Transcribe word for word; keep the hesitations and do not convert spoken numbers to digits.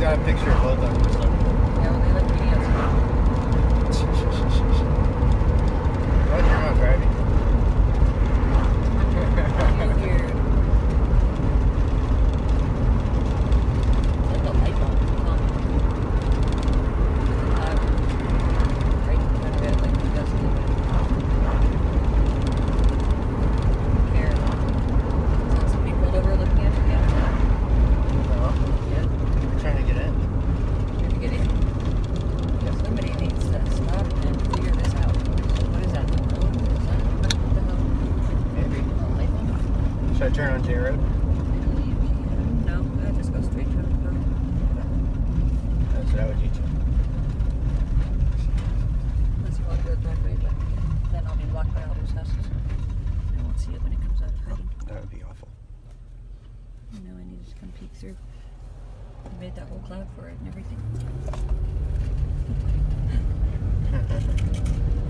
got a picture of both of them. So. Yeah, well, they look pretty outside. Why you're not driving? You're weird. It's like a light bulb. Um, uh, right in front of it, like it does a little bit. Care. Is that somebody pulled over looking at you? Yeah. No. Yeah. I'm trying to get in. Trying to get in. Yes. Somebody needs to stop and figure this out. What is that? The road? Is that what the hell? Maybe. A light bulb? Should I turn on J Road? Maybe you can. No, I just go straight to the road. That's what I would do too. Unless you want to go the wrong way, but then I'll be blocked by all those houses. I won't see it when it comes out of hiding. That would be awful. You know, I need to come peek through. I made that whole cloud for it and everything.